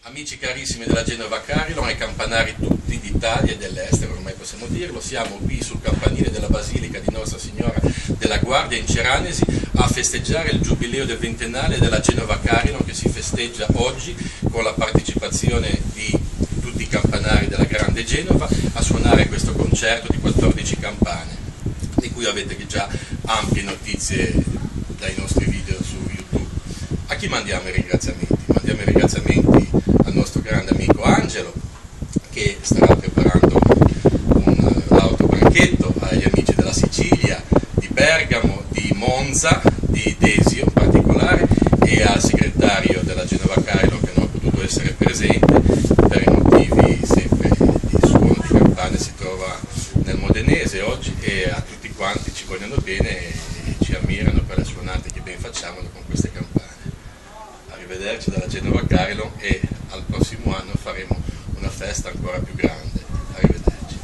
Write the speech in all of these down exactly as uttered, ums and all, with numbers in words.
Amici carissimi della Genova Carillon e campanari tutti d'Italia e dell'estero, ormai possiamo dirlo, siamo qui sul campanile della Basilica di Nostra Signora della Guardia in Ceranesi a festeggiare il giubileo del ventennale della Genova Carillon, che si festeggia oggi con la partecipazione di tutti i campanari della Grande Genova a suonare questo concerto di quattordici campane, di cui avete già ampie notizie dai nostri video su YouTube. A chi mandiamo i ringraziamenti? Mandiamo i ringraziamenti al nostro grande amico Angelo, che starà preparando un l'autobranchetto, agli amici della Sicilia, di Bergamo, di Monza, di Desio in particolare, e al segretario della Genova Carillon che non ha potuto essere presente per i motivi sempre di suono di campane, si trova nel Modenese oggi, e a tutti quanti ci vogliono bene e ci ammirano per le suonate che ben facciamo con queste campane. Arrivederci dalla Genova Carillon e al prossimo anno faremo una festa ancora più grande. Arrivederci.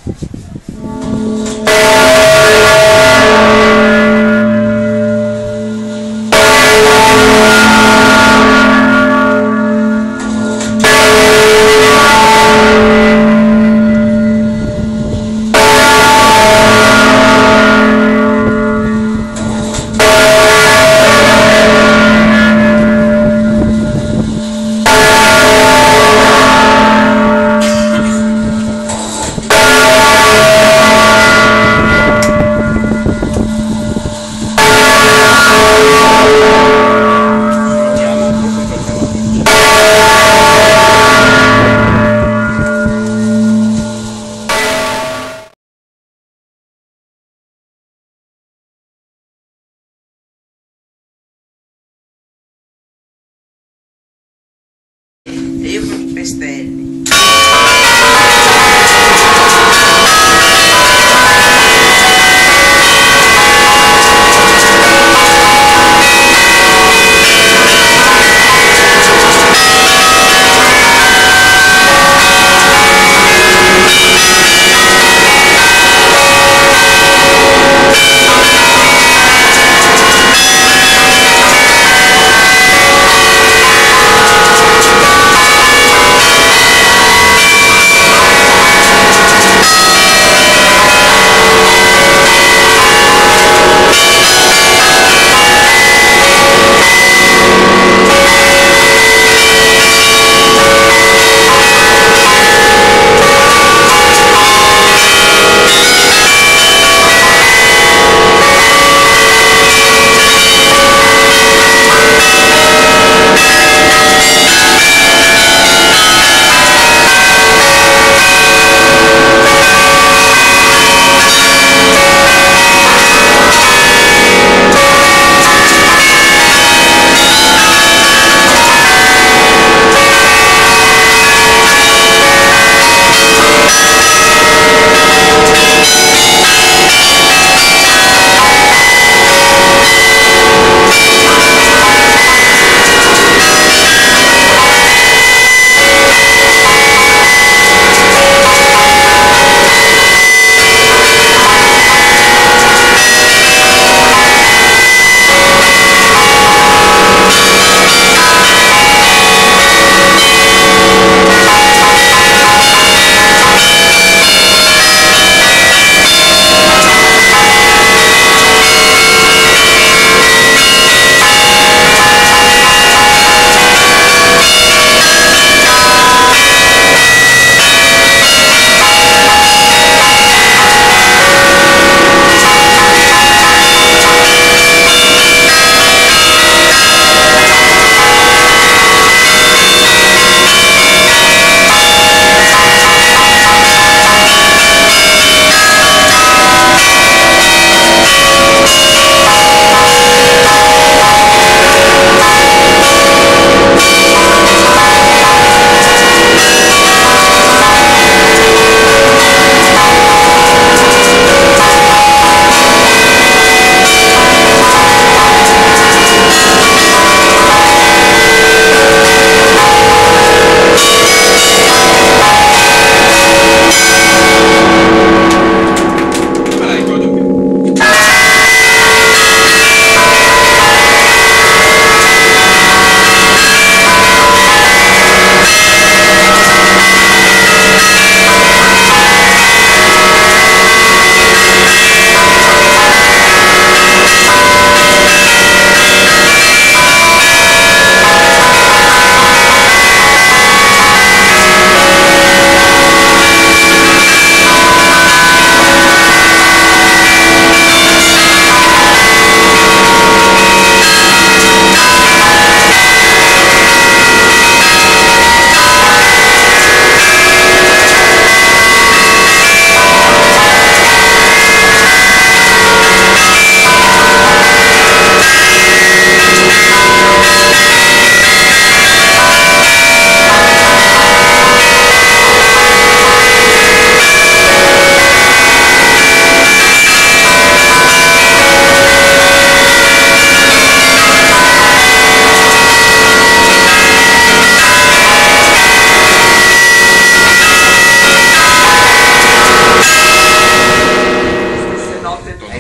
Io con i pestelli.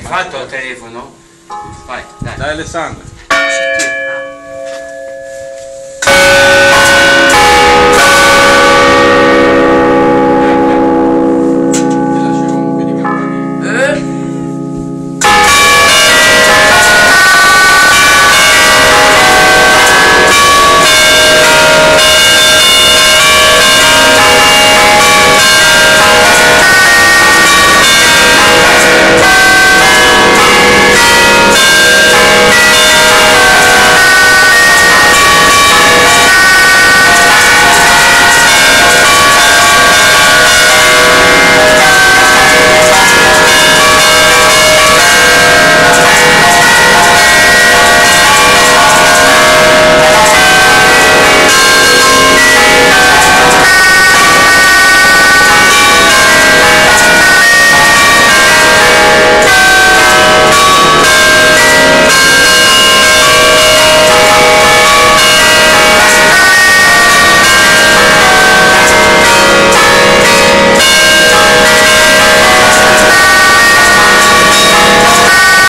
fatto il telefono? Vai, dai. Dai Alessandro. Sì,